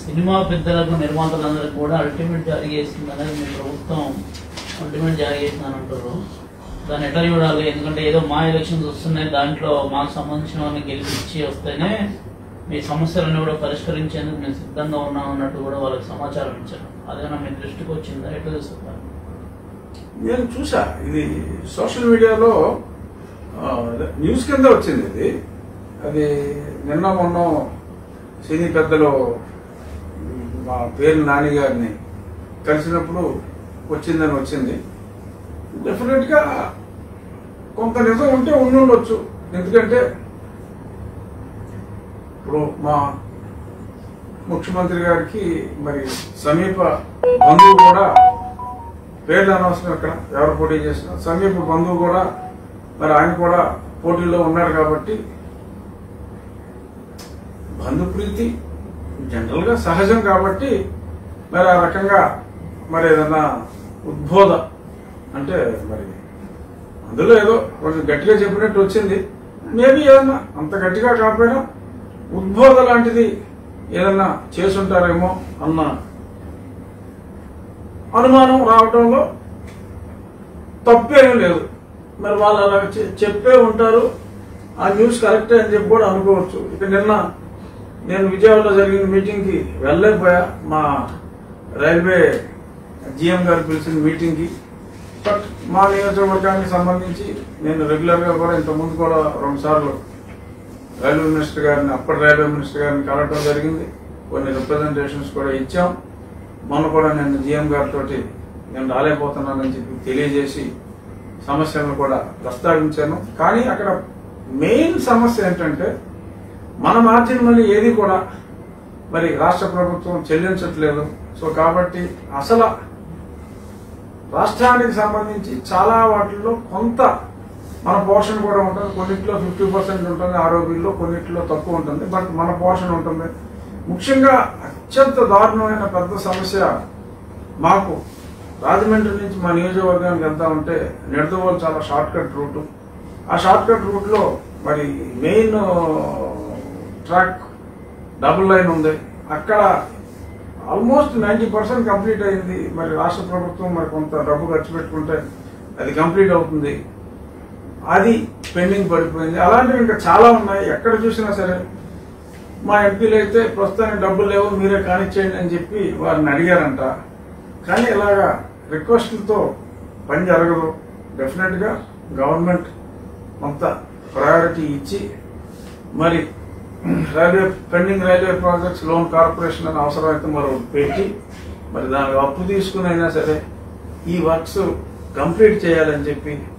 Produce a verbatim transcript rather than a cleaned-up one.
Cinema పెద్దలకు నిర్మాతలందరికీ కూడా ultimate జారీ చేస్తుంది అనేది మీ ప్రభుత్వం అల్టిమేట్ జారీ చేసిందని అంటారు. దాన్ని ఎట్లా చూడాలి? ఎందుకంటే ఏదో మా ఎలక్షన్స్ వస్తున్నాయి, దాంట్లో మాకు సంబంధించిన వాళ్ళని గెలిపించి వస్తేనే మీ సమస్యలన్నీ కూడా పరిష్కరించేందుకు మేము సిద్ధంగా ఉన్నాం అన్నట్టు కూడా వాళ్ళకి సమాచారం ఇచ్చాను. అదేనా మీ దృష్టికి వచ్చిందా? ఎట్లా చూస్తున్నారు? నేను చూసా, ఇది సోషల్ మీడియాలో న్యూస్ కింద వచ్చింది. ఇది అది నిన్న మొన్న సినీ పెద్దలు మా పేరు నాని గారిని కలిసినప్పుడు వచ్చిందని వచ్చింది. డెఫినెట్ గా కొంత నిజం ఉంటే ఉండుండొచ్చు. ఎందుకంటే ఇప్పుడు మా ముఖ్యమంత్రి గారికి మరి సమీప బంధువు కూడా, పేర్లు అనవసరం ఇక్కడ ఎవరు పోటీ చేసినా, సమీప బంధువు కూడా మరి ఆయన కూడా పోటీలో ఉన్నారు కాబట్టి బంధుప్రీతి జనరల్ గా సహజం కాబట్టి మరి ఆ రకంగా మరి ఏదన్నా ఉద్బోధ అంటే మరి అందులో ఏదో కొంచెం గట్టిగా చెప్పినట్టు వచ్చింది. మేబీ ఏదన్నా అంత గట్టిగా కాకపోయినా ఉద్బోధ లాంటిది ఏదన్నా చేసుంటారేమో అన్న అనుమానం రావటంలో తప్పేమీ లేదు. మరి వాళ్ళు అలా చెప్పే ఉంటారు, ఆ న్యూస్ కరెక్టే అని చెప్పి కూడా అనుకోవచ్చు. ఇక నిన్న నేను విజయవాడలో జరిగిన మీటింగ్ కి వెళ్ళలేకపోయా, మా రైల్వే జిఎం గారు పిలిచిన మీటింగ్ కి. బట్ మా నియోజకవర్గానికి సంబంధించి నేను రెగ్యులర్ గా కూడా ఇంతకుముందు కూడా రెండు సార్లు రైల్వే మినిస్టర్ గారిని, అప్పటి రైల్వే మినిస్టర్ గారిని కలవటం జరిగింది. కొన్ని రిప్రజెంటేషన్స్ కూడా ఇచ్చాం. మొన్న కూడా నేను జిఎం గారితో నేను రాలేకపోతున్నానని చెప్పి తెలియజేసి సమస్యలను కూడా ప్రస్తావించాను. కానీ అక్కడ మెయిన్ సమస్య ఏంటంటే మన మార్జిన్ మనీ ఏది కూడా మరి రాష్ట్ర ప్రభుత్వం చెల్లించట్లేదు. సో కాబట్టి అసలు రాష్ట్రానికి సంబంధించి చాలా వాటిల్లో కొంత మన పోర్షన్ కూడా ఉంటుంది. కొన్నిట్లో ఫిఫ్టీ పర్సెంట్ ఉంటుంది ఆరోగ్యంలో, కొన్నిట్లో తక్కువ ఉంటుంది. బట్ మన పోర్షన్ ఉంటుంది. ముఖ్యంగా అత్యంత దారుణమైన పెద్ద సమస్య మాకు రాజమండ్రి నుంచి మా నియోజకవర్గానికి వెళ్తా ఉంటే నిడదవోలు చాలా షార్ట్ కట్ రూట్. ఆ షార్ట్ కట్ రూట్ లో మరి మెయిన్ ట్రాక్ డబుల్ లైన్ ఉంది. అక్కడ ఆల్మోస్ట్ నైన్టీ పర్సెంట్ కంప్లీట్ అయింది. మరి రాష్ట్ర ప్రభుత్వం మరి కొంత డబ్బు ఖర్చు పెట్టుకుంటే అది కంప్లీట్ అవుతుంది. అది పెండింగ్ పడిపోయింది. అలాంటివి ఇంకా చాలా ఉన్నాయి. ఎక్కడ చూసినా సరే మా ఎంపీలు అయితే ప్రస్తుతానికి డబ్బులు లేవు, మీరే కానిచ్చేయండి అని చెప్పి వారిని అడిగారంట. కానీ ఇలాగా రిక్వెస్ట్లతో పని జరగదు. డెఫినెట్ గా గవర్నమెంట్ కొంత ప్రయారిటీ ఇచ్చి మరి railway pending railway projects loan corporation అని అవసరమైతే మరో పెట్టి మరి దానికి అప్పు తీసుకుని అయినా సరే ఈ వర్క్స్ కంప్లీట్ చేయాలని చెప్పి